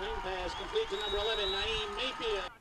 Clean pass complete to number 11, Naim Mayfield.